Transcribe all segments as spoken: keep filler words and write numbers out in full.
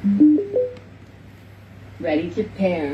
Ready to pair.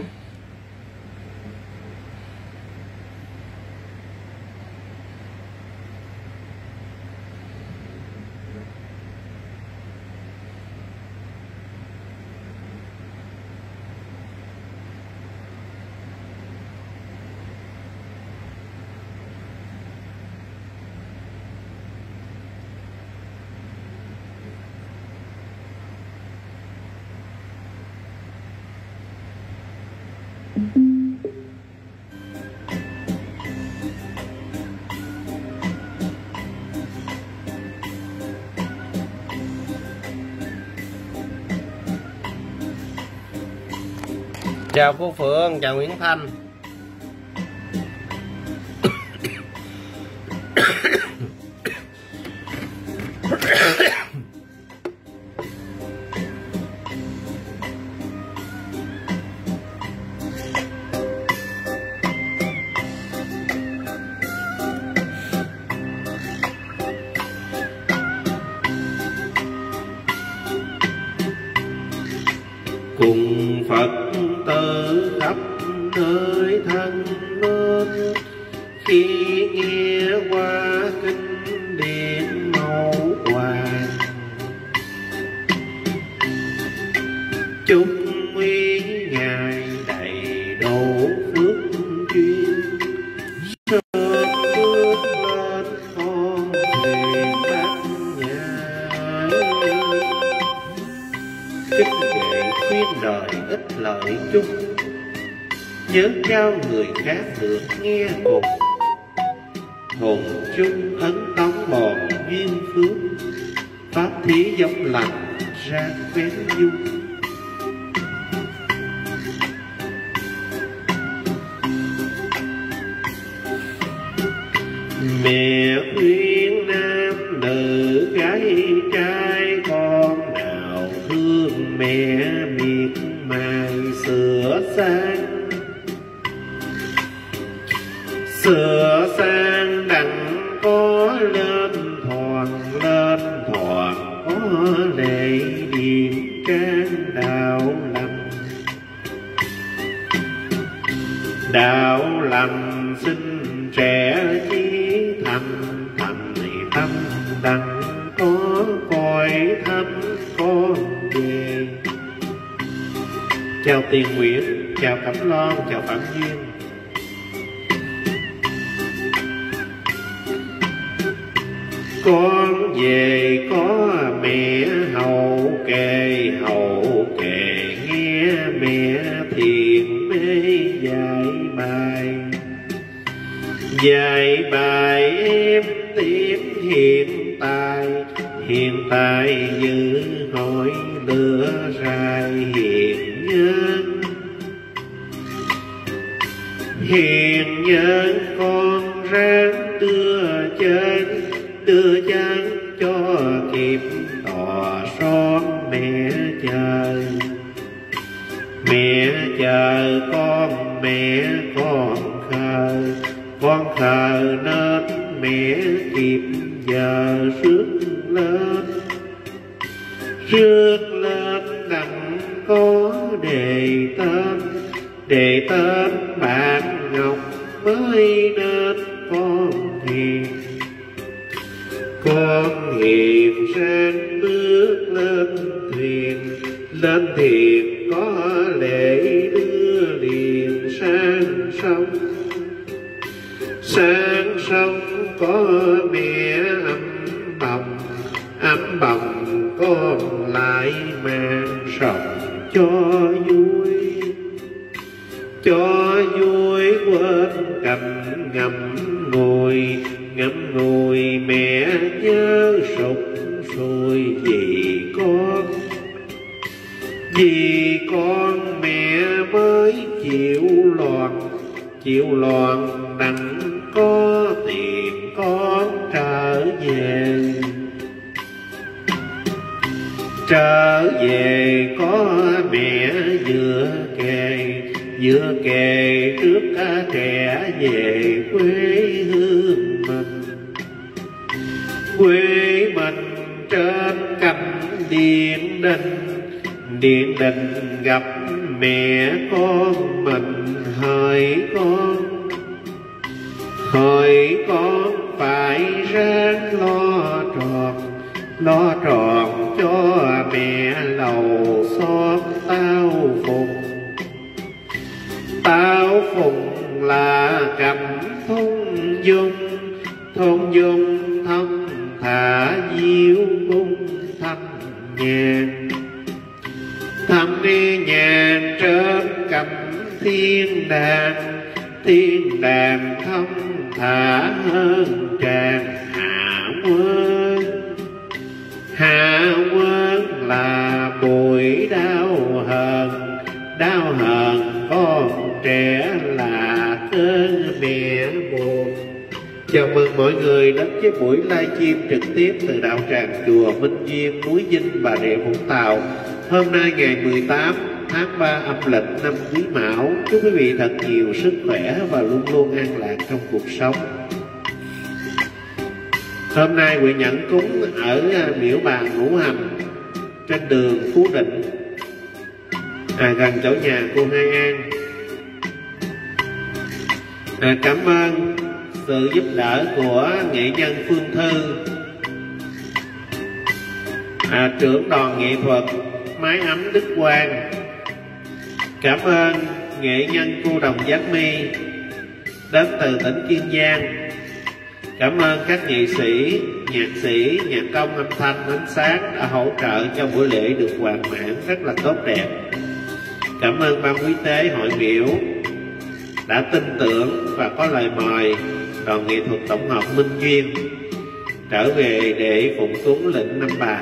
Chào cô Phượng, chào Nguyễn Thanh. Cùng Phật tử khắp nơi thân mến, khi nghe qua kinh điển mẫu hoàng, chúc quý ngài đầy đủ phước duyên, sớm bước lên con thuyền bát nhã. Kính kệ khuyên đời ít lợi chung, nhớ cao người khác được nghe cùng, hồn chung ấn tống bòn duyên phước, pháp thí giống lành ra quen dung. Mẹ khuyên nam nữ gái trai con nào thương mẹ miệt mài sửa sang, sửa sang đặng có lên thoảng, lên thoảng có lệ điềm trang đạo lành. Đạo lành xin trẻ chí thành, thành tâm đặng có cõi thánh con về. Chào Tiền Nguyễn, chào Cẩm Loan, chào Phạm Duyên. Con về có mẹ hầu kề, hầu kề nghe mẹ thiền mê dạy bài, dạy bài em tìm hiện tại, hiện tại giữ hỏi lửa rai hiện nhân. Hiện nhân con ráng đưa chân, đưa chân cho kịp tỏ son mẹ chờ. Mẹ chờ con, mẹ con khờ, con khờ nên mẹ kịp giờ rước lên. Rước lên đặng có đề tên, đề tên bạn Ngọc mới nên con hiền. Con hiền sang bước lên thuyền, lên thuyền có lễ đưa liền sang sông. Sang sông có mẹ ấm bồng, ấm bồng con lại mang sòng cho vui, cho vui quên cành ngậm ngùi, ngậm ngùi mẹ nhớ sụp sùi vì con. Vì con mẹ mới chịu loạn, chịu loạn đặng có tiền con trở về. Trở về có mẹ vừa kề, vừa kề trước trẻ về quê hương mình. Quê mình trên cánh điện đình, Điện đình gặp mẹ con mình, hỏi con hỏi con phải ráng lo tròn, lo tròn cho mẹ lầu xóm tao phùng. Tao phùng là cầm thôn dung, thôn dung thông thả diêu cung thăm nhàn. Thăm đi nhàn trên cầm thiên đàn, thiên đàn thông thả hơn tràn hạ quân. Hạ quân là bụi đau hờn, đau hờn con trẻ là cơn mẹ buồn. Chào mừng mọi người đến với buổi livestream trực tiếp từ đạo tràng chùa Minh Duyên, núi Vinh, Bà Rịa Vũng Tàu. Hôm nay ngày mười tám tháng ba âm lịch năm Quý Mão. Chúc quý vị thật nhiều sức khỏe và luôn luôn an lạc trong cuộc sống. Hôm nay Huệ Nhẫn cúng ở miễu bàn Ngũ Hành trên đường Phú Định, à, gần chỗ nhà cô Hai An. À, cảm ơn sự giúp đỡ của nghệ nhân Phương Thư, à, trưởng đoàn nghệ thuật Mái Ấm Đức Quang. Cảm ơn nghệ nhân cô Đồng Giác My đến từ tỉnh Kiên Giang. Cảm ơn các nghệ sĩ, nhạc sĩ, nhạc công, âm thanh, ánh sáng đã hỗ trợ cho buổi lễ được hoàn mãn rất là tốt đẹp. Cảm ơn ban quý tế hội miễu đã tin tưởng và có lời mời đoàn nghệ thuật tổng hợp Minh Duyên trở về để phụng cúng lệnh Năm Bà.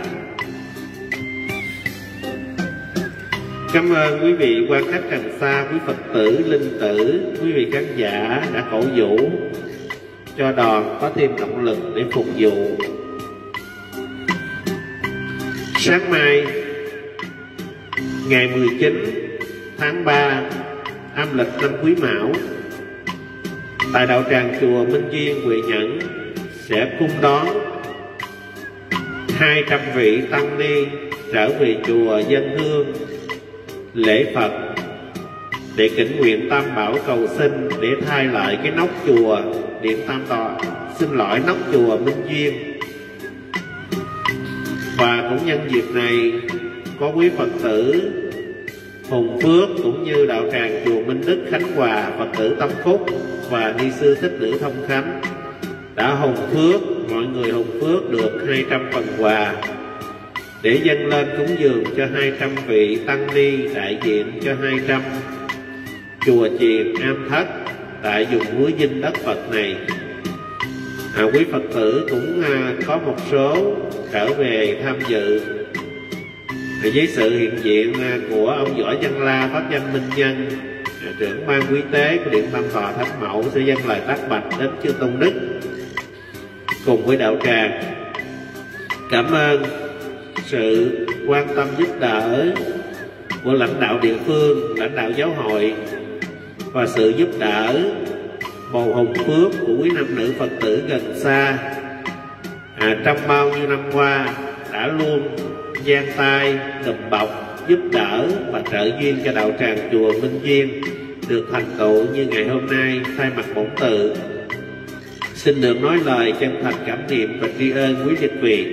Cảm ơn quý vị quan khách gần xa, quý Phật tử, linh tử, quý vị khán giả đã cổ vũ cho đoàn có thêm động lực để phục vụ. Sáng mai ngày mười chín tháng ba âm lịch năm Quý Mão, tại đạo tràng chùa Minh Duyên, Huệ Nhẫn sẽ cung đón hai trăm vị tăng ni trở về chùa dân hương lễ Phật để kính nguyện tam bảo cầu xin để thay lại cái nóc chùa Điện Tam Tòa, xin lỗi nóc chùa Minh Duyên. Và cũng nhân dịp này có quý Phật tử Hùng Phước cũng như đạo tràng chùa Minh Đức Khánh Hòa, Phật tử Tâm Phúc và ni sư Thích Nữ Thông Khánh đã hùng phước, mọi người hùng phước được hai trăm phần quà để dâng lên cúng dường cho hai trăm vị tăng ni đại diện cho hai trăm chùa chiền am thất tại vùng núi Vinh đất Phật này. À, quý Phật tử cũng à, có một số trở về tham dự à, với sự hiện diện à, của ông Võ Văn La, pháp danh Minh Nhân, à, trưởng ban quý tế của Điện Tam Tòa Thánh Mẫu sẽ dâng lời tác bạch đến chư tôn đức cùng với đạo tràng. Cảm ơn sự quan tâm giúp đỡ của lãnh đạo địa phương, lãnh đạo giáo hội và sự giúp đỡ bầu hùng phước của quý nam nữ Phật tử gần xa à, trong bao nhiêu năm qua đã luôn giang tay đùm bọc giúp đỡ và trợ duyên cho đạo tràng chùa Minh Duyên được thành tựu như ngày hôm nay. Thay mặt bổn tự xin được nói lời chân thành cảm niệm và tri ân quý dịch vị.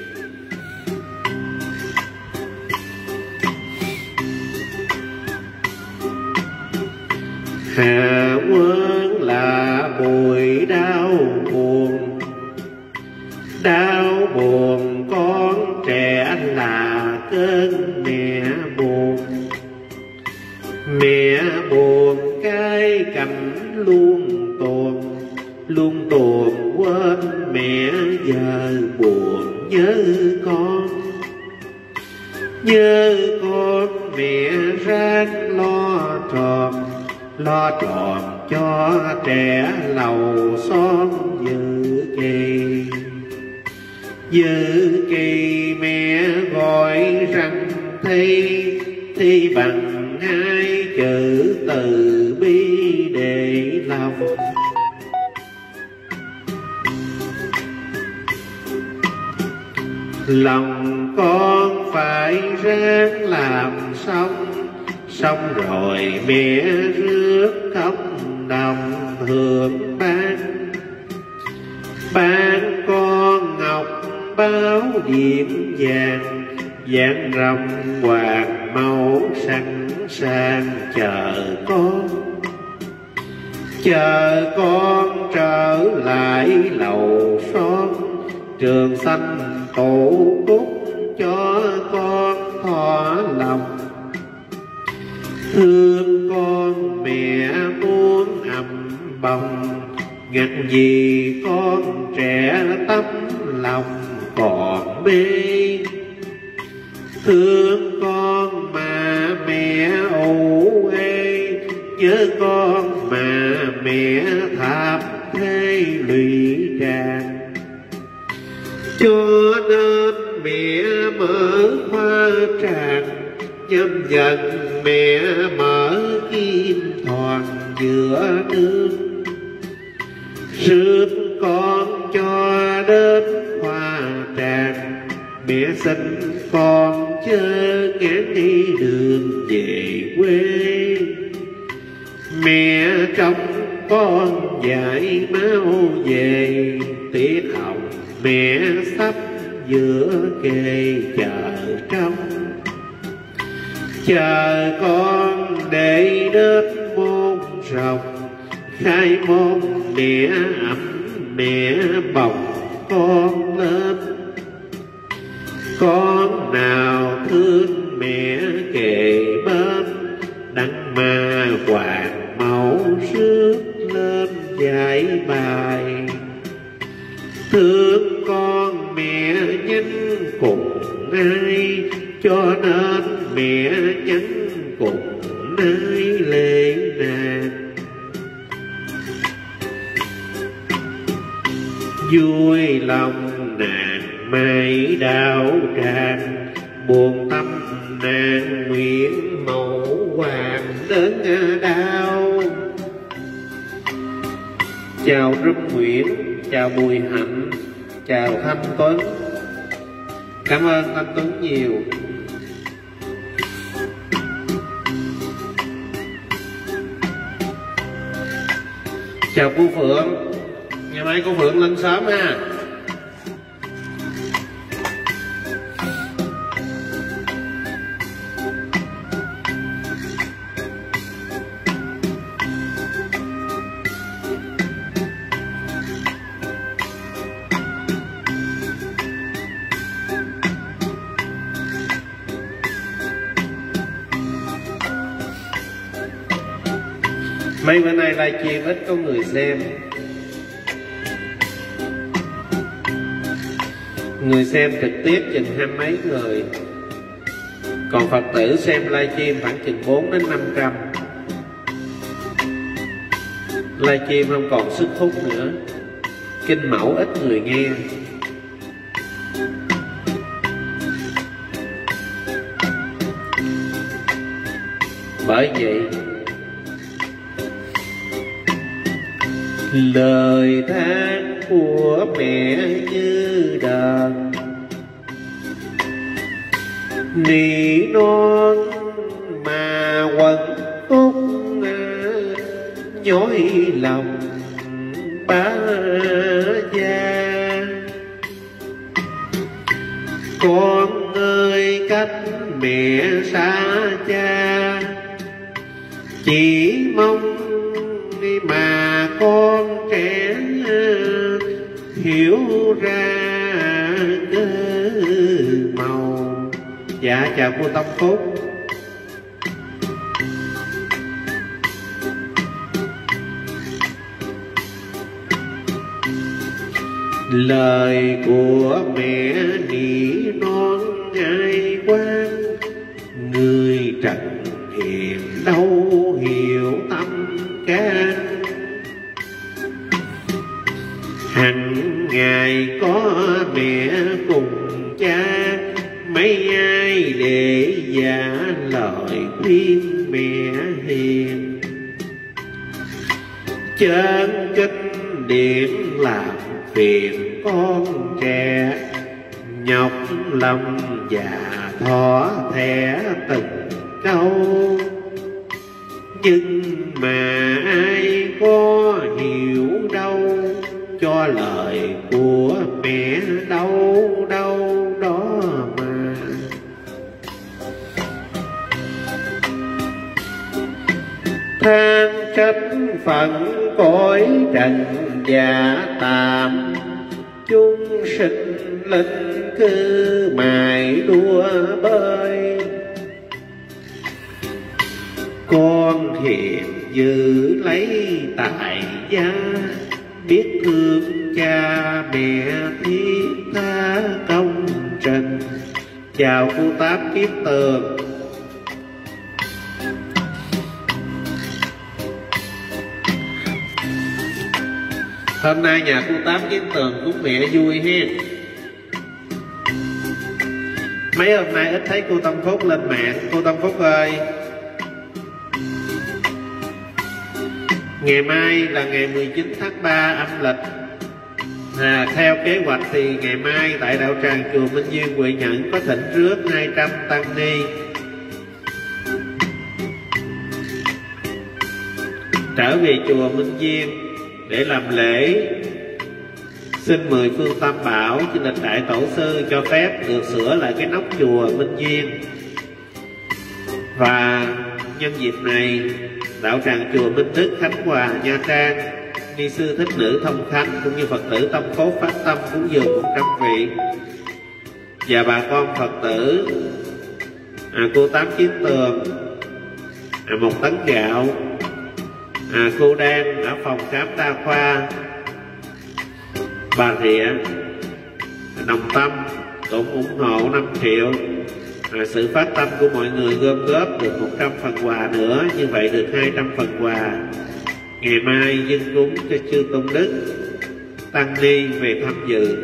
Hạ quân là bụi đau buồn, đau buồn con trẻ là cơn mẹ buồn. Mẹ buồn cái cảnh luôn tuồn, luôn tuồn quên mẹ giờ buồn nhớ con. Nhớ con mẹ ráng lo tròn, lo tròn cho trẻ lầu xóm dự kỳ. Dự kỳ mẹ gọi rằng thi, thi bằng hai chữ từ bi để lòng. Lòng con phải ráng ráng làm xong, xong rồi mẹ rước không đồng hưởng ban. Ban con ngọc báo điểm vàng, vàng rồng hoàng màu sẵn sàng chờ con. Chờ con trở lại lầu son, trường xanh tổ cúc cho con thỏa lòng. Thương con mẹ muốn ầm bồng, ngặt gì con trẻ tấm lòng còn mê. Thương con mà mẹ ủ ê, nhớ con mà mẹ thảm thế lụy tràn. Cho nên mẹ mở hoa tràng, nhâm dần mẹ mở kim thoàn giữa nương. Rước con cho đến hoa tràng, mẹ xin con chớ ngán đi đường về quê. Mẹ trong con dạy máu về, tiết hồng mẹ sắp giữa kề chờ trong. Chờ con để đến môn rồng, khai môn mẹ ấm mẹ bồng con lên. Con nào thương mẹ kề bên, đặng mà hoàng mẫu rước lên dạy bài. Thương con mẹ nhắn cùng ai, cho nên mẹ nhắn cùng ai lệ nàng. Vui lòng nàng mai đau tràn, buồn tâm nàng nguyện mẫu hoàng đến đau. Chào Rung Nguyễn, chào Bùi Hạnh, chào Thanh Tuấn. Cảm ơn anh Tuấn nhiều. Chào cô Phượng, ngày mai cô Phượng lên sớm ha. Mấy bữa nay livestream ít có người xem. Người xem trực tiếp chừng hai mấy người, còn Phật tử xem livestream khoảng chừng bốn đến năm trăm. Livestream không còn sức hút nữa, kinh mẫu ít người nghe. Bởi vậy lời than của mẹ như đàn, nỉ non mà quẩn khúc nhói lòng bá gia. Con ơi cách mẹ xa cha, chỉ mong đi mà con trẻ hiểu ra cơ màu. Dạ chào cô Tâm Phúc. Lời của mẹ nỉ non ai quan, người trần hiền đâu hiểu tâm can. Hằng ngày có mẹ cùng cha, mấy ai để giả lời khuyên mẹ hiền. Chân kinh điển làm phiền con trẻ, nhọc lòng già thỏ thẻ từng câu, nhưng mà ai có hiểu đâu cho lời của mẹ đâu đâu đó mà. Than trách phận cõi trần giả tạm, chúng sinh linh cứ mài đua bơi. Con hiền giữ lấy tại gia, biết thương cha mẹ thiết tha công trần. Chào cô Tám Kiếp Tường. Hôm nay nhà cô Tám Kiếp Tường cúng mẹ vui hen. Mấy hôm nay ít thấy cô Tâm Phúc lên mạng. Cô Tâm Phúc ơi, ngày mai là ngày mười chín tháng ba âm lịch. À, theo kế hoạch thì ngày mai tại đạo tràng chùa Minh Duyên Huệ Nhẫn có thỉnh rước hai trăm tăng ni trở về chùa Minh Duyên để làm lễ xin mười phương tam bảo. Xin lịch đại tổ sư cho phép được sửa lại cái nóc chùa Minh Duyên. Và nhân dịp này, đạo tràng chùa Minh Đức Khánh Hòa Nha Trang, ni sư Thích Nữ Thông Khánh cũng như Phật tử Tâm Phốt phát tâm cúng dường một trăm vị, và bà con Phật tử à, cô Tám Kiếp Tường à, một tấn gạo. À, cô đang ở phòng khám đa khoa Bà Rịa Đồng Tâm cũng ủng hộ năm triệu. À, sự phát tâm của mọi người gom góp được một trăm phần quà nữa, như vậy được hai trăm phần quà. Ngày mai dân cúng cho chư Tôn Đức tăng ni về tham dự.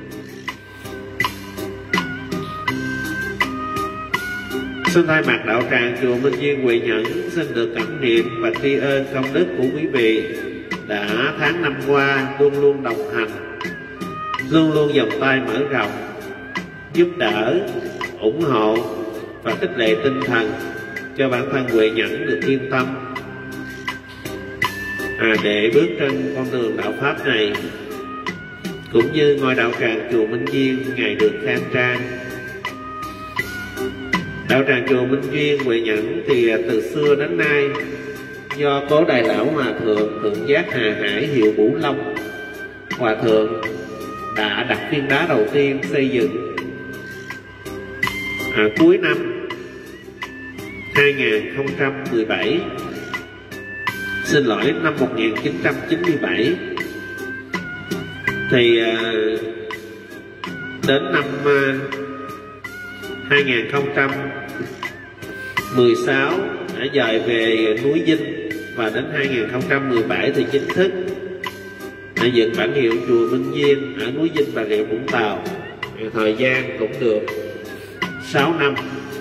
Xin thay mặt đạo tràng chùa Minh Duyên Huệ Nhẫn xin được cảm niệm và tri ân công đức của quý vị đã tháng năm qua luôn luôn đồng hành, luôn luôn vòng tay mở rộng, giúp đỡ, ủng hộ và khích lệ tinh thần cho bản thân Huệ Nhẫn được yên tâm à, để bước trên con đường đạo pháp này, cũng như ngôi đạo tràng chùa Minh Duyên ngày được khang trang. Đạo tràng chùa Minh Duyên Huệ Nhẫn thì từ xưa đến nay do Cố Đại Lão Hòa Thượng Thượng Giác Hà Hải Hiệu Bủ Long Hòa Thượng đã đặt viên đá đầu tiên xây dựng à, cuối năm hai nghìn không trăm mười bảy, xin lỗi năm một nghìn chín trăm chín mươi bảy, thì à, đến năm à, hai nghìn không trăm mười sáu đã dời về núi Vinh, và đến hai nghìn không trăm mười bảy thì chính thức đã dựng bản hiệu chùa Minh Duyên ở núi Vinh Bà Rịa Vũng Tàu. Thời gian cũng được sáu năm.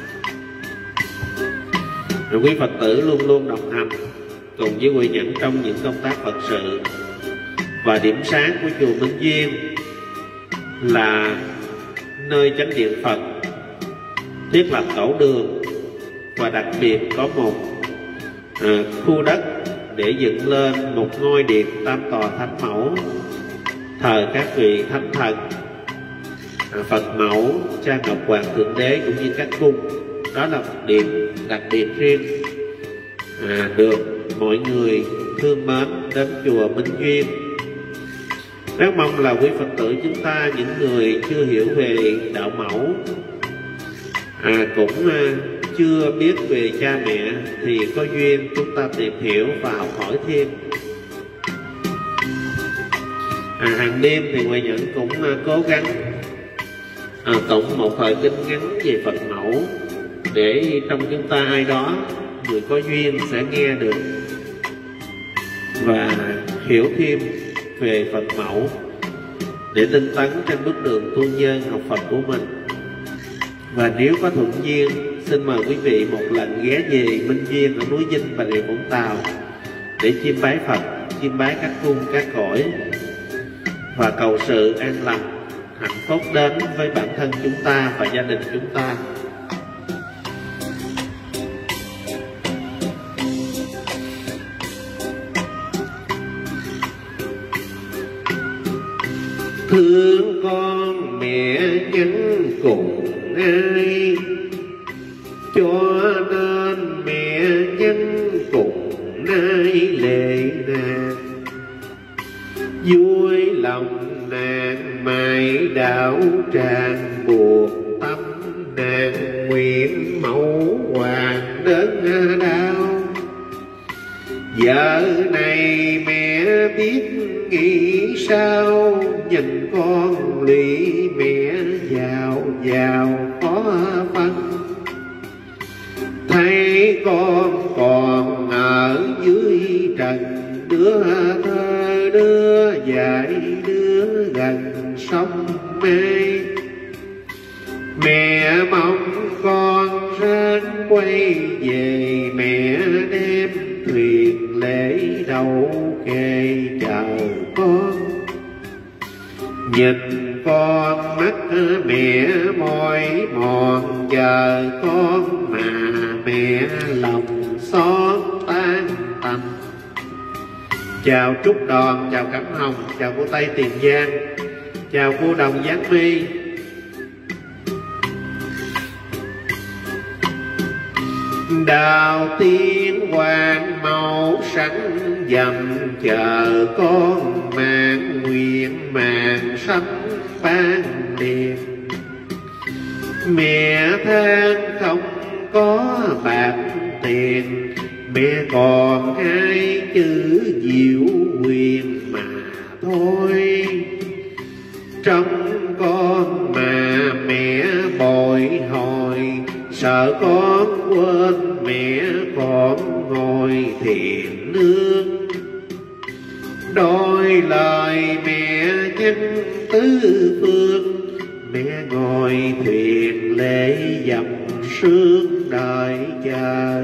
Rồi quý Phật tử luôn luôn đồng hành cùng với Huệ Nhẫn trong những công tác Phật sự. Và điểm sáng của chùa Minh Duyên là nơi chánh điện Phật, thiết lập tổ đường, và đặc biệt có một à, khu đất để dựng lên một ngôi điện tam tòa thánh mẫu, thờ các vị thánh thần à, Phật mẫu, cha Ngọc Hoàng Thượng Đế cũng như các cung. Đó là một điểm đặc biệt riêng à, được mọi người thương mến đến chùa Minh Duyên. Rất mong là quý Phật tử chúng ta, những người chưa hiểu về đạo mẫu, à, cũng à, chưa biết về cha mẹ, thì có duyên chúng ta tìm hiểu và học hỏi thêm. À, hàng đêm thì Huệ Nhẫn cũng à, cố gắng à, tụng một thời kinh ngắn về Phật mẫu, để trong chúng ta ai đó người có duyên sẽ nghe được và hiểu thêm về Phật mẫu, để tinh tấn trên bước đường tu nhân học Phật của mình. Và nếu có thuận duyên, xin mời quý vị một lần ghé về Minh Duyên ở núi Vinh Bà Rịa Vũng Tàu để chiêm bái Phật, chiêm bái các cung các cõi, và cầu sự an lành, hạnh phúc đến với bản thân chúng ta và gia đình chúng ta. nhân cùng ai, cho nên mẹ nhân cùng ai lệ nàng. Vui lòng nàng mãi đạo tràn, buộc tâm nàng nguyện mẫu hoàng đến đau. Giờ này mẹ biết nghĩ sao, nhìn con lụy mẹ giàu giàu khó phân. Thấy con còn ở dưới trần, đứa thơ đứa dạy đứa gần sông mê. Mẹ mong con ráng quay về, mẹ đem thuyền lễ đầu kề chờ con. Nhìn con mắt mẹ mỏi mòn chờ con, mà mẹ lòng xót tan tành. Chào Trúc Đòn, chào Cẩm Hồng, chào cô Tây Tiền Giang, chào cô Đồng Giác My. Đào tiên hoàng màu sẵn dầm, chờ con mang nguyện màng sánh ban đêm. Mẹ than không có bạc tiền, mẹ còn hai chữ diệu quyền mà thôi. Trong con mà mẹ bồi hồi, sợ con quên mẹ còn ngồi thiền nương. Đôi lời mẹ nhân tứ phương, mẹ ngồi thuyền lễ dầm sương đợi chờ.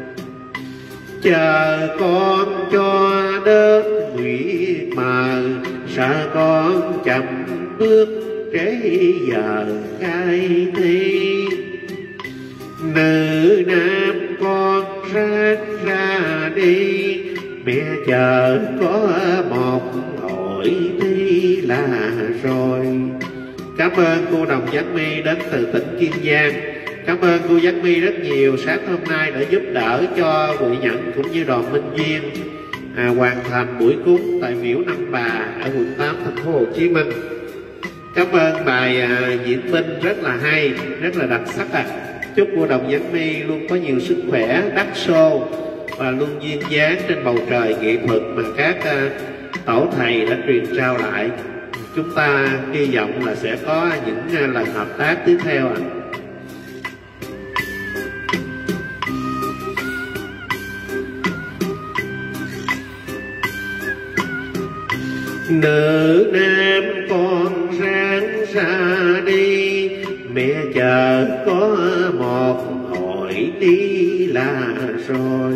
Chờ con cho đến nguyện mờ, sợ con chậm bước trễ giờ khai thi. Nữ nam con ráng ra đi, mẹ chờ có một hội thi là rồi. Cảm ơn cô Đồng Giác My đến từ tỉnh Kiên Giang. Cảm ơn cô Giác My rất nhiều, sáng hôm nay đã giúp đỡ cho Huệ Nhận cũng như đoàn Minh Duyên à, hoàn thành buổi cúng tại miễu Năm Bà ở quận tám thành phố Hồ Chí Minh. Cảm ơn bài à, diễn binh rất là hay, rất là đặc sắc à. Chúc cô Đồng Giác My luôn có nhiều sức khỏe, đắc xô và luôn duyên dáng trên bầu trời nghệ thuật mà các uh, tổ thầy đã truyền trao lại. Chúng ta hy vọng là sẽ có những uh, lần hợp tác tiếp theo ạ. À. Nữ nam con ráng ra đi, mẹ chờ có một hội đi là rồi.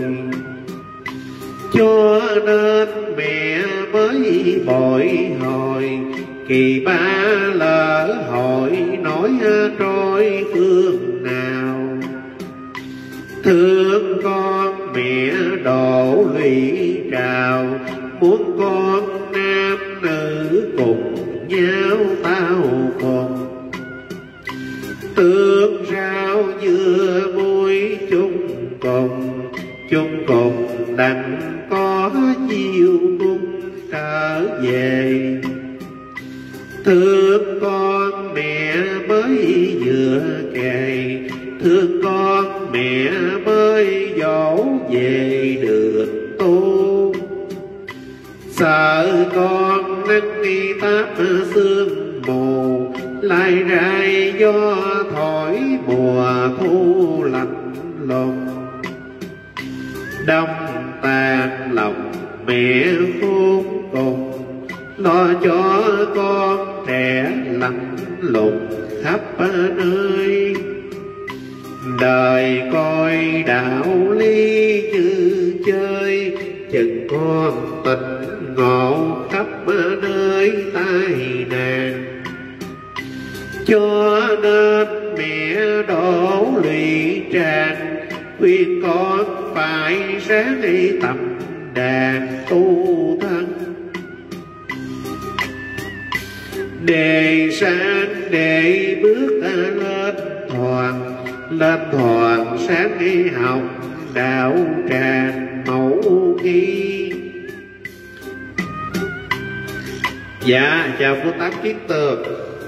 Cho nên mẹ mới bồi hồi, kỳ ba lỡ hội nói trôi phương nào. Thương con mẹ đổ lụy trào, muốn con nam nữ cùng nhau tao cùng. Tương rau dưa muối chung cùng, chung cùng đành có chiều cung trở về. Thương con mẹ mới vừa kề, thương con mẹ mới dỗ về được tu. Sợ con nắng đi táp sương mù, lai rai gió thổi mùa thu lạnh lùng. Đông tàn lòng mẹ khôn cùng, lo cho con trẻ lạnh lùng khắp nơi. Đời coi đạo lý như chơi, chừng con tình ngộ khắp nơi tai nạn. Cho nên mẹ đổ lụy tràn, khuyên con phải ráng đi tập đàn tu thân. Đề sáng để bước lên thoàn, lên thoàn sáng đi học đạo tràng mẫu nghi. Dạ chào cô Tám Kiến Tường.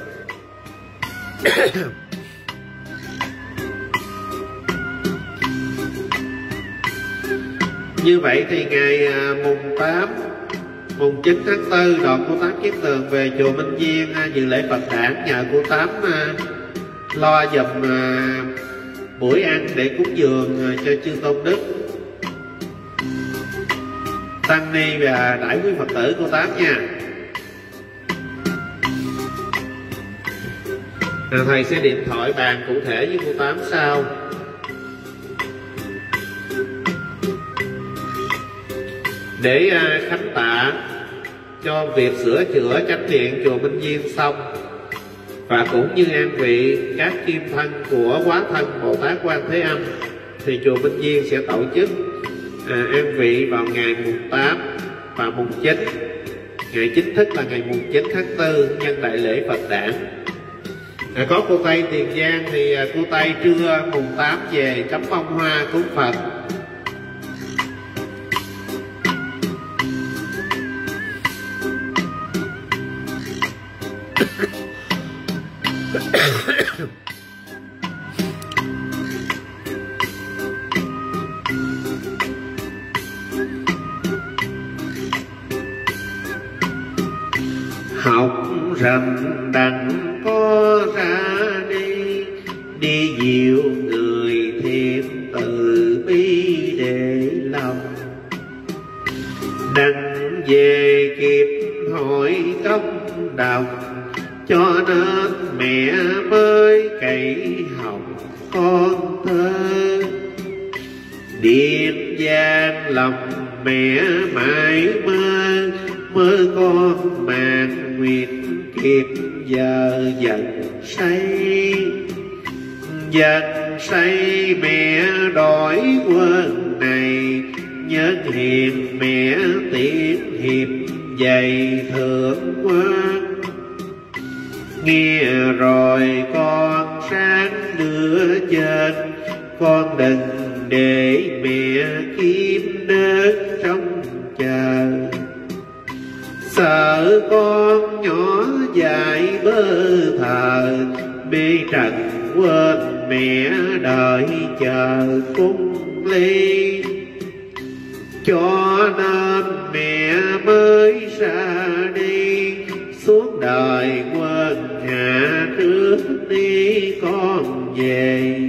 Như vậy thì ngày mùng tám, mùng chín tháng tư đoàn cô Tám Kiến Tường về chùa Minh Viên dự lễ Phật đản, nhờ cô Tám lo giùm buổi ăn để cúng dường cho chư tôn đức, tăng ni và đại quý Phật tử cô Tám nha. Rồi thầy sẽ điện thoại bàn cụ thể với cô Tám sau. Để khánh tạ cho việc sửa chữa chánh điện chùa Minh Viên xong, và cũng như an vị các kim thân của quá thân Bồ Tát Quan Thế Âm, thì chùa Minh Viên sẽ tổ chức à, an vị vào ngày mùng tám và mùng chín. Ngày chính thức là ngày mùng chín tháng tư nhân đại lễ Phật đản. À, có cô Tây Tiền Giang thì à, cô Tây trưa mùng tám về cắm bông hoa cúng Phật. Học rành đặng có ra đi, đi nhiều người thêm từ bi để lòng. Đặng về kịp hỏi công đồng, cho nên mẹ mới cậy học con thơ. Điện gian lòng mẹ mãi mơ, mơ con màng nguyện kịp giờ dần say. Dần say mẹ đổi quân này, nhớ hiền mẹ tiễn hiệp dạy thượng quan. Nghe rồi con sáng đưa chân, con đừng để mẹ kiếm nước trong chờ. Sợ con nhỏ dại bơ thờ, mê trần quên mẹ đợi chờ cung ly. Cho nên mẹ mới ra đi, xuống đời quên hạ trước đi con về.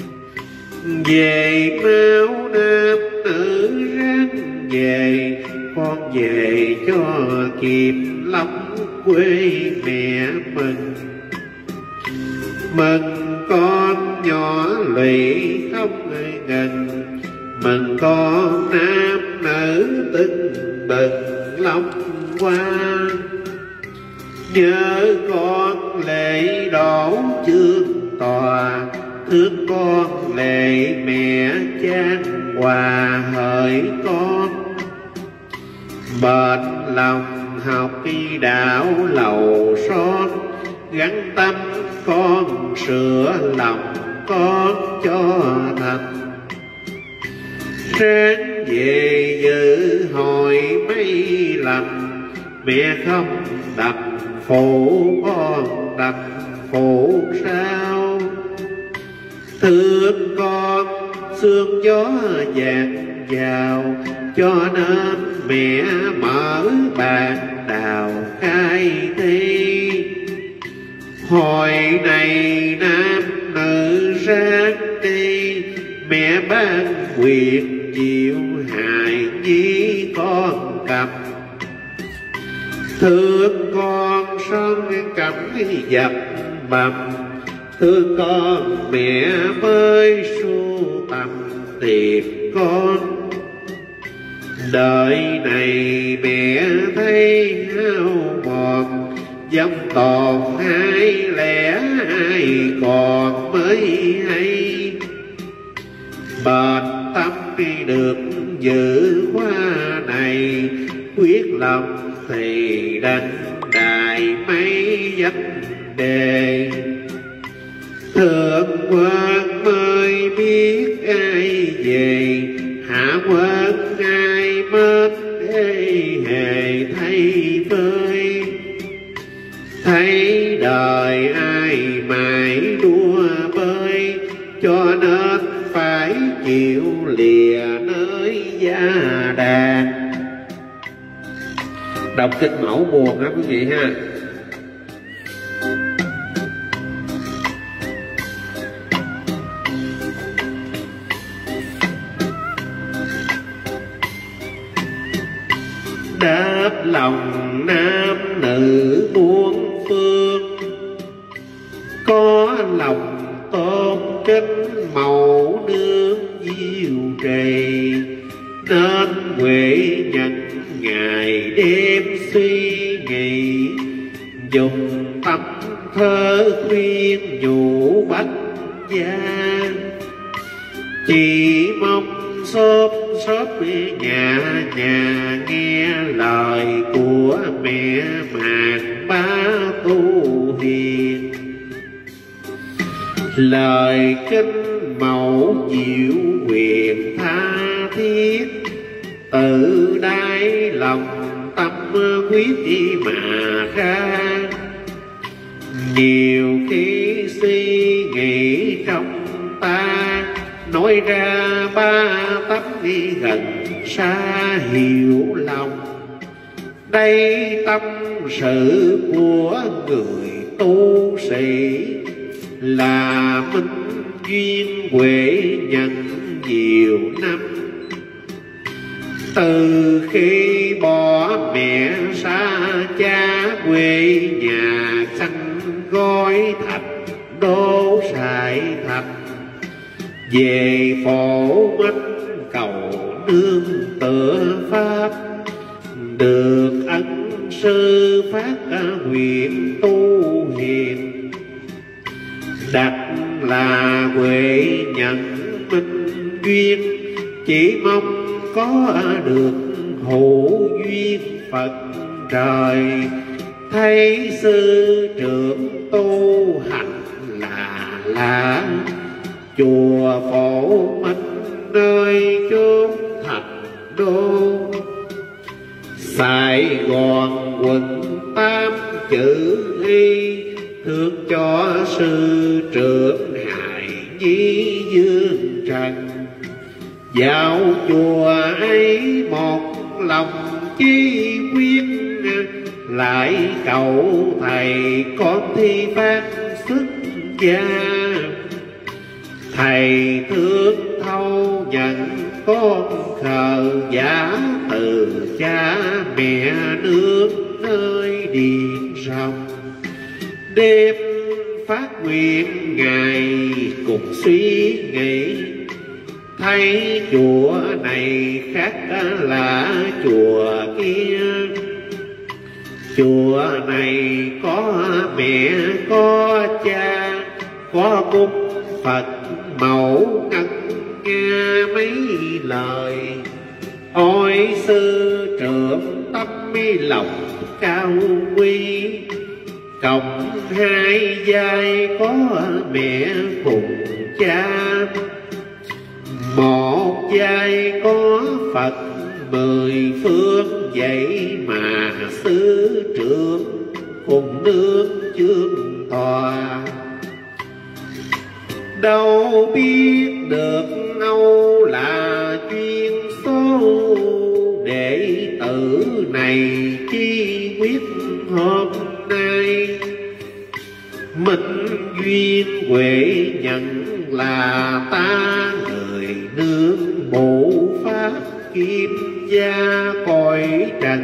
Về máu nam nữ ráng về, con về cho kịp lắm quê mẹ mừng. Mừng con nhỏ lụy không ngần, mừng con nam nữ tưng bừng lòng qua. Nhớ con lễ đổ chương tòa, thương con lệ mẹ chan hòa hỡi con. Bền lòng học y đạo lầu son, gắn tâm con sửa lòng con cho thành. Sáng về dự hồi mấy lần, mẹ không đặt phụ con đặt phụ sao. Thương con sương gió vàng vào, cho nên mẹ mở bàn đào khai thi. Hồi này nam nữ ráng đi, mẹ ban quyền chịu hài nhi con cầm. Thương con son cẩm dập bầm, thương con mẹ mới sưu tầm tiệc con. Đời này mẹ thấy hao mòn, dòng còn hai lẻ ai còn mới hay. Bền tâm đi được giữ hoa này, quyết lòng thì đành đài mấy vấn đề. Thượng quan mới biết ai về, hạ quan ai mến ê hề thay vơi. Thấy đời ai mãi đua bơi, cho nên phải chịu lìa nơi gia đàn. Đọc kinh mẫu buồn á quý vị ha. Đáp lòng nam nữ muôn phương, có lòng tôn kính mẫu nương diệu trì. Nên huệ nhận ngày đêm suy nghĩ, dùng tâm thơ khuyên nhủ bách gia. Chỉ mong xốp xốp nhà nhà nghe lời của mẹ màng ba tu hiền. Lời kinh mẫu diệu quyền tha thiết, từ đáy lòng tâm quyết mà ra. Nhiều khi suy nghĩ trong ta, nói ra ba tấm đi gần xa hiểu lòng. Đây tâm sự của người tu sĩ, là minh duyên huệ nhận nhiều năm. Từ khi bỏ mẹ xa cha, quê nhà xanh gói thạch đô sài thạch. Về phổ minh cầu nương tựa pháp, được ân sư phát nguyện tu hiền. Đặt là huệ nhận minh duyên, chỉ mong có được hữu duyên Phật trời. Thấy sư trưởng tu hành là lạ, chùa Phổ Minh nơi chốn thành đô. Sài Gòn quận tám chữ y, thương cho sư trưởng Hài Nhi Dương Trần. Vào chùa ấy một lòng chí quyết, lại cầu thầy con thi phát xuất gia. Thầy thương thâu nhận con khờ giả, từ cha mẹ nước nơi điện rồng. Đêm phát nguyện ngày cùng suy nghĩ, thấy chùa này khác là chùa kia. Chùa này có mẹ có cha, có cung Phật mẫu ngân nghe mấy lời. Ôi sư trưởng tâm lòng cao quý, cộng hai vai có mẹ cùng cha. Một vai có Phật mười phương, vậy mà sư trưởng cùng nương chương tòa. Đâu biết được Âu là chuyên số, đệ tử này chi quyết hôm nay. Minh duyên huệ nhận là ta, người nương bộ pháp kim gia cõi trần.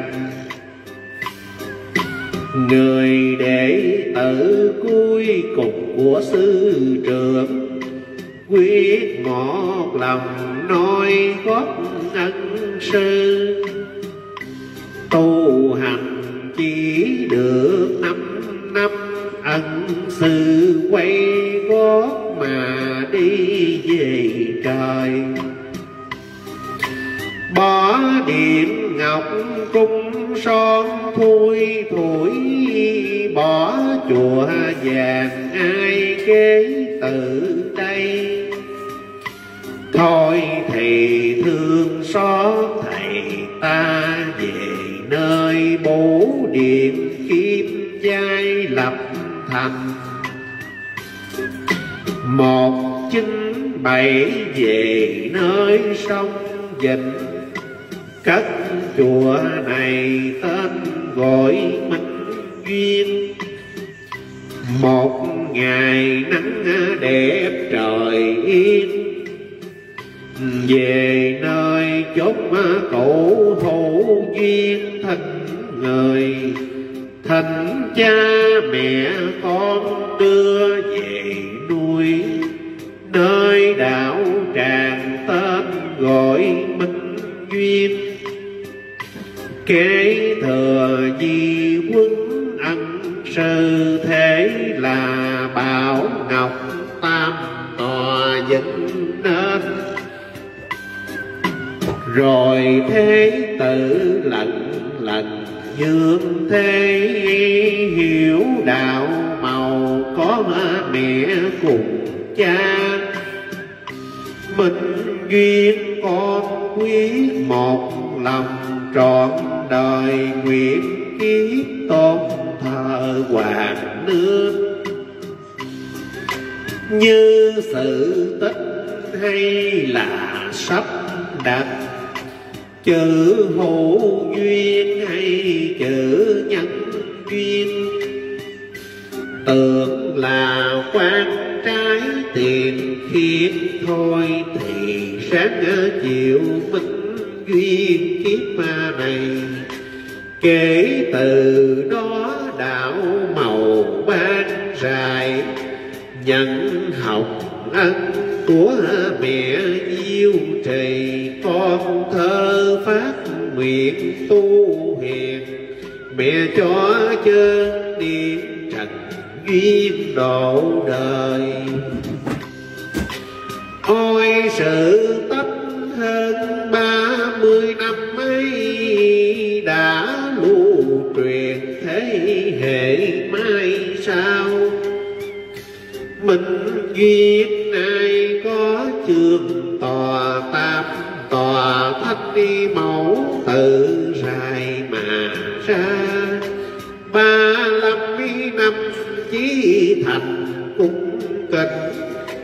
Người đệ tử cuối cùng của sư trưởng, quyết một lòng nói góp ân sư. Tu hành chỉ được năm năm, ân sư quay gót mà đi về trời. Bỏ điện ngọc cung son thui thủi bỏ chùa vàng ai kế từ đây. Thôi thì thương xót thầy ta về nơi bổ điện kim giai lập thành. Một chín bảy về nơi sông Vịnh, cất chùa này tên gọi Minh Duyên. Một ngày nắng đẹp trời yên, về nơi chốn cũ hữu duyên thịnh người. Thành cha mẹ con đưa về nuôi, nơi đạo tràng tên gọi Minh Duyên. Kế thừa di quân ân sư thế là Bảo Ngọc Tam tòa dựng nên. Rồi thế tử lần lần dương thế hiểu đạo màu có mẹ cùng cha. Minh Duyên con quyết một lòng trọn đời nguyện kiếp tôn thờ hoàng nương. Như sự tích hay là sắp đặt, chữ hữu duyên hay chữ nhân duyên. Tưởng là quan trái tiền khiết thôi, thì sáng chiều Minh Duyên kiếp này. Kể từ đó đạo màu ban rài, nhận học ân của mẹ diêu trì. Con thơ phát nguyện tu hiền, mẹ cho chân niệm trần duyên độ đời. Ôi sự tất hơn ba mươi năm ấy, đã lưu truyền thế hệ mai sau. Minh Duyên nay có trường tòa tam tòa thánh đi mẫu tự dài mà ra. Ba năm năm chí thành cung kính,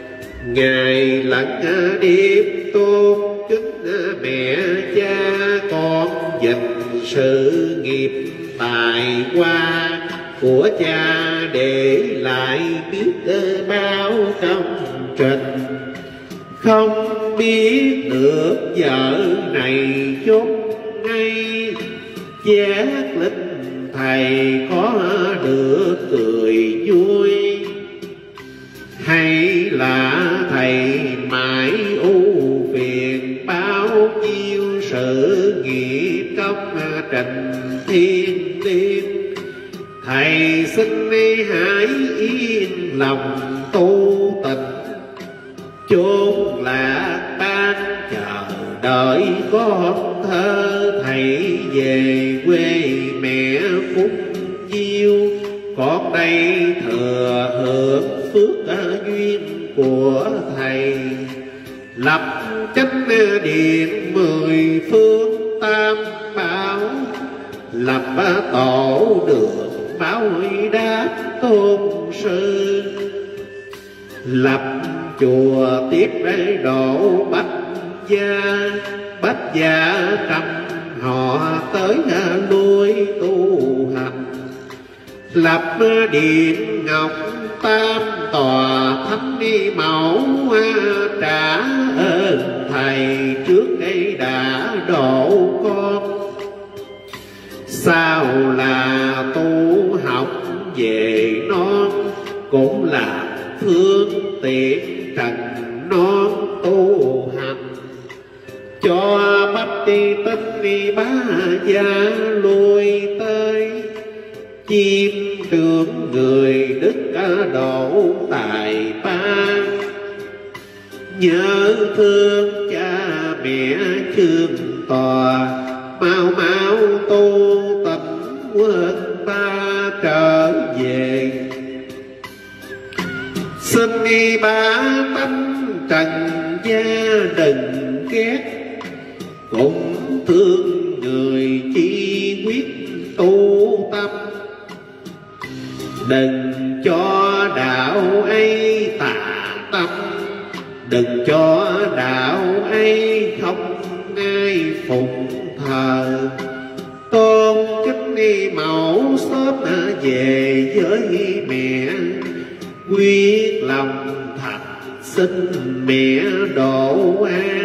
ngày lẫn đêm tôn kính mẹ cha con. Dình sự nghiệp tài hoa của cha để lại biết bao công trình. Không biết được vợ này chốt ngay, giác linh thầy có được cười vui. Hay là thầy mãi ưu phiền bao nhiêu sự nghiệp công trình thiên tiên. Thầy xin hãy yên lòng tu tịnh, chốn lạc ban chờ đợi con thơ. Thầy về quê mẹ phúc chiêu, con đây thừa hưởng phước duyên của thầy. Lập chánh điện mười phương tam bảo, lập tổ đường báo đáp tôn sư. Lập chùa tiếp độ bách gia, bách gia trăm họ tới lui tu hành. Lập điện ngọc tam tòa thánh đi mẫu, trả ơn thầy trước đây đã độ con. Sao là tu học về non, cũng là phương tiện trần non tu hành. Cho bách đi tinh đi bá gia lui tới, chim trưởng người đức độ tài ba. Nhớ thương cha mẹ chương tòa, mau mau tu tập ba tánh trần gia đừng ghét, cũng thương người chỉ quyết tu tâm. Đừng cho đạo ấy tà tâm, đừng cho đạo ấy không ai phụng thờ. Tôn kính đi mẫu sớm về với mẹ, quyết lòng thật xin mẹ độ an.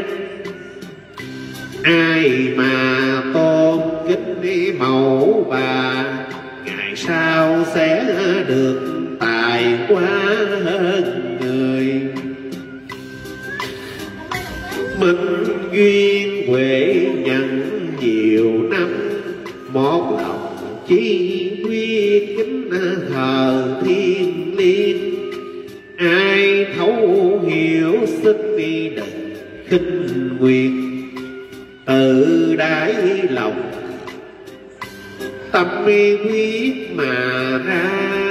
Ai mà tôn kính đi mẫu bà, ngày sau sẽ được tài quá hơn người. Minh duyên huệ nhận nhiều năm, một lòng chỉ quyết kính thờ thiên liêng. Ai thấu hiểu xin đi đừng khinh quyệt, từ đáy lòng tâm quyết mà ra.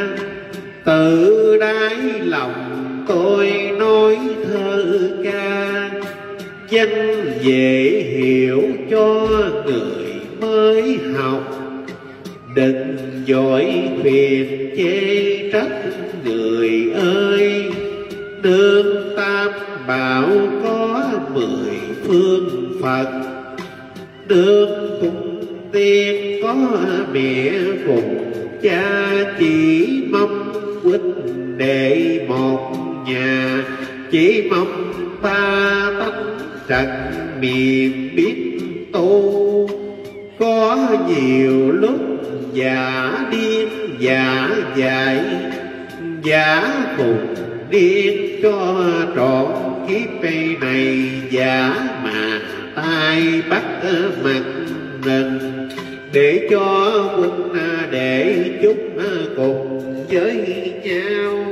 Từ đáy lòng tôi nói thơ ca, danh dễ hiểu cho người mới học. Đừng dối khuyên chê trách người ơi, nương tam bảo có mười phương Phật. Nương cùng tiên có mẹ cùng cha, chỉ mong huynh đệ một nhà. Chỉ mong ta tánh trần miền biết tu, có nhiều lúc giả điên giả dại. Giả cùng điên cho trọn kiếp này, giả mà tai bắt mặt nần. Để cho huynh đệ chúng cùng với nhau.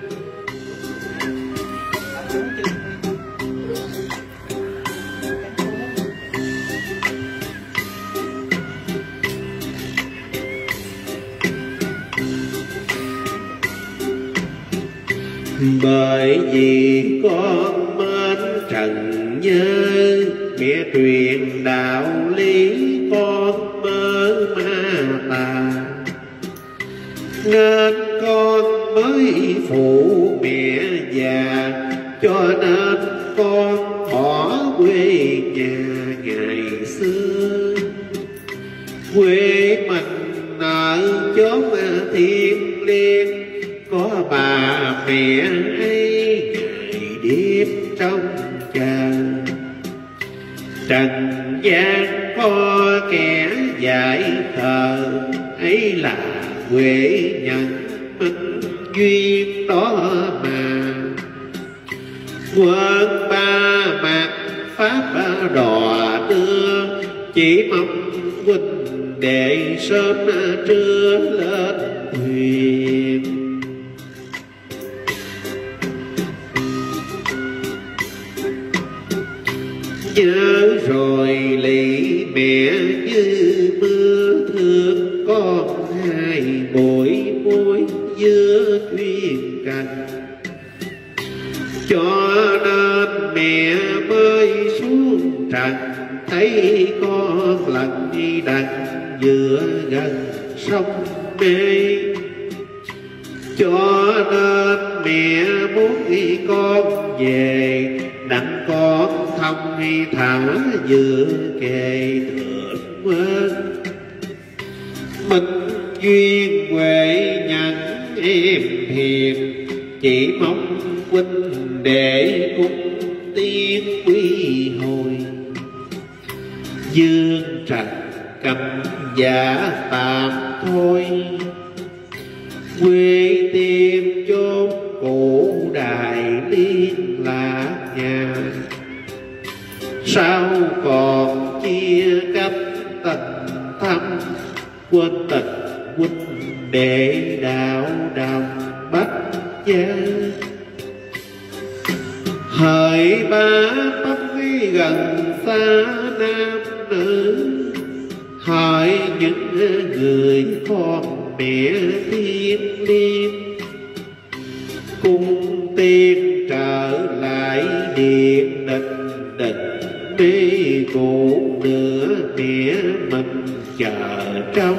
Bởi vì con mến trần nhớ, mẹ truyền đạo lý con mơ ma tà. Nên con mới phụ mẹ già, cho nên con bỏ quê nhà ngày xưa. Quê mình ở chốn thiên liêng, có bà mẹ ấy ngày đêm trong chờ. Trần gian có kẻ dạy thờ, ấy là huệ nhân minh duyên đó mà. Quân ba mặt pháp đò đưa, chỉ mong huynh đệ sớm trưa lên thuyền. Nhớ rồi lì mẹ như mưa thương con hai bội môi giữa thuyền cành. Cho nên mẹ mới xuống trần, thấy con lặn đi đặng giữa gần sông mê. Cho nên mẹ muốn đi con về, đặng con thông thả giữa kề thượng quên. Minh duyên huệ nhận em hiền, chỉ mong huynh đệ cùng tiên quy hồi. Dương trần cầm giả tạm thôi, quê tìm chốn cổ đài liên lạc nhà. Sao còn chia cách tình thâm, quên tình huynh đệ đạo đồng bách gia. Hỡi ba tóc gần xa nam nữ, hỡi những người con mẹ thiên liêng. Cung tiên niệm định định mi cụ nửa mía mình chờ trong.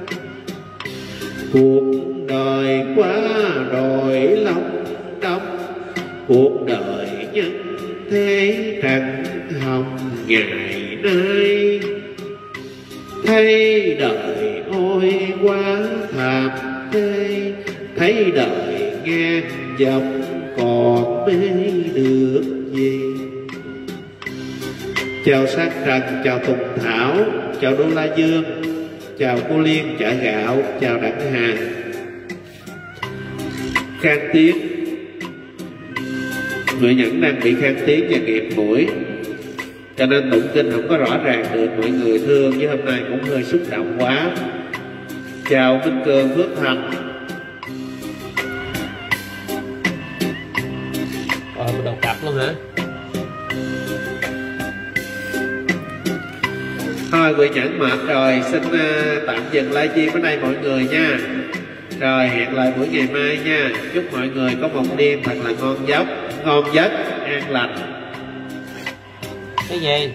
Cuộc đời quá rồi lòng đong, cuộc đời nhân thế trần hồng ngày nay. Thấy đời ôi quá thảm thế, thấy đời ngang dọc còn mê được gì. Chào Sát Trần, chào Tùng Thảo, chào Đô La Dương, chào cô Liên chợ gạo, chào Đặng Hà. Khang tiếng, người Nhẫn đang bị khang tiếng và nghẹt mũi, cho nên tụng kinh không có rõ ràng được, mọi người thương, chứ hôm nay cũng hơi xúc động quá. Chào Minh Cường, Phước Thành. Ờ, mình đầu cặp luôn hả? Thôi Quỳ Nhẫn mệt rồi, xin uh, tạm dừng livestream ở đây mọi người nha. Rồi hẹn lại buổi ngày mai nha. Chúc mọi người có một đêm thật là ngon giấc, ngon giấc, an lành. Cái gì?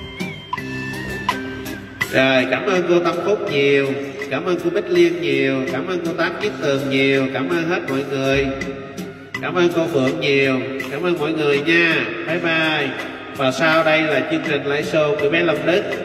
Rồi cảm ơn cô Tâm Phúc nhiều, cảm ơn cô Bích Liên nhiều, cảm ơn cô Tám Kiết Tường nhiều, cảm ơn hết mọi người. Cảm ơn cô Phượng nhiều, cảm ơn mọi người nha. Bye bye. Và sau đây là chương trình live show của bé Long Đức.